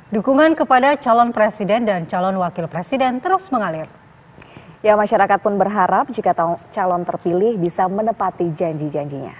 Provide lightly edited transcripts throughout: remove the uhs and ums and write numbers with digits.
Dukungan kepada calon presiden dan calon wakil presiden terus mengalir. Ya, masyarakat pun berharap jika calon terpilih bisa menepati janji-janjinya.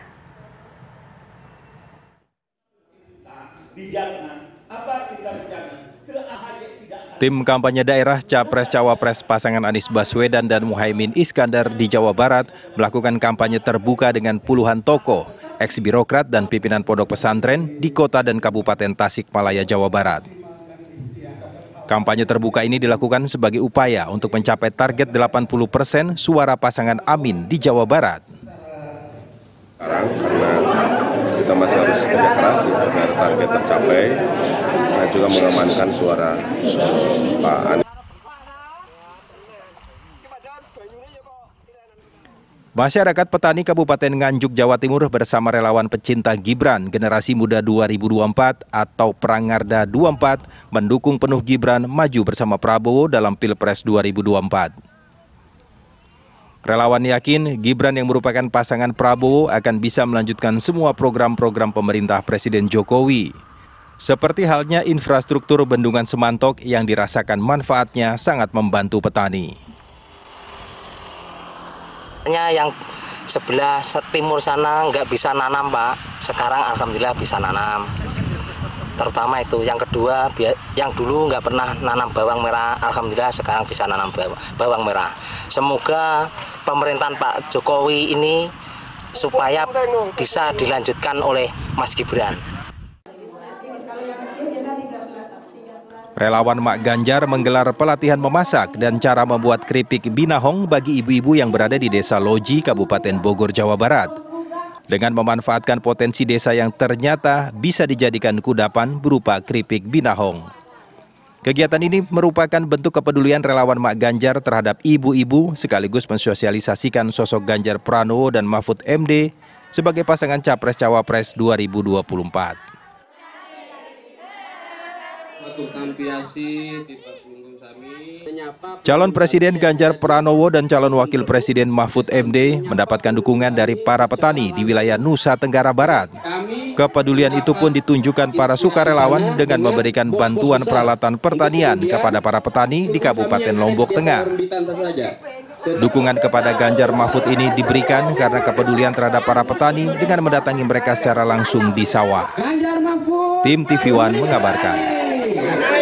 Tim kampanye daerah Capres-Cawapres pasangan Anies Baswedan dan Muhaimin Iskandar di Jawa Barat melakukan kampanye terbuka dengan puluhan tokoh, eks-birokrat dan pimpinan pondok pesantren di kota dan Kabupaten Tasikmalaya, Jawa Barat. Kampanye terbuka ini dilakukan sebagai upaya untuk mencapai target 80% suara pasangan Amin di Jawa Barat. Sekarang karena kita masih harus kerja keras ya, agar target tercapai dan juga mengamankan suara Pak Anies. Masyarakat petani Kabupaten Nganjuk, Jawa Timur bersama relawan pecinta Gibran Generasi Muda 2024 atau Prangarda 24 mendukung penuh Gibran maju bersama Prabowo dalam Pilpres 2024. Relawan yakin Gibran yang merupakan pasangan Prabowo akan bisa melanjutkan semua program-program pemerintah Presiden Jokowi. Seperti halnya infrastruktur Bendungan Semantok yang dirasakan manfaatnya sangat membantu petani. Yang sebelah timur sana nggak bisa nanam, Pak. Sekarang alhamdulillah bisa nanam. Terutama itu. Yang kedua, yang dulu nggak pernah nanam bawang merah, alhamdulillah sekarang bisa nanam bawang merah. Semoga pemerintahan Pak Jokowi ini supaya bisa dilanjutkan oleh Mas Gibran. Relawan Mak Ganjar menggelar pelatihan memasak dan cara membuat keripik binahong bagi ibu-ibu yang berada di Desa Loji, Kabupaten Bogor, Jawa Barat. Dengan memanfaatkan potensi desa yang ternyata bisa dijadikan kudapan berupa keripik binahong. Kegiatan ini merupakan bentuk kepedulian relawan Mak Ganjar terhadap ibu-ibu sekaligus mensosialisasikan sosok Ganjar Pranowo dan Mahfud MD sebagai pasangan Capres-Cawapres 2024. Calon Presiden Ganjar Pranowo dan calon Wakil Presiden Mahfud MD mendapatkan dukungan dari para petani di wilayah Nusa Tenggara Barat. Kepedulian itu pun ditunjukkan para sukarelawan dengan memberikan bantuan peralatan pertanian kepada para petani di Kabupaten Lombok Tengah. Dukungan kepada Ganjar Mahfud ini diberikan karena kepedulian terhadap para petani dengan mendatangi mereka secara langsung di sawah. Tim TV One mengabarkan.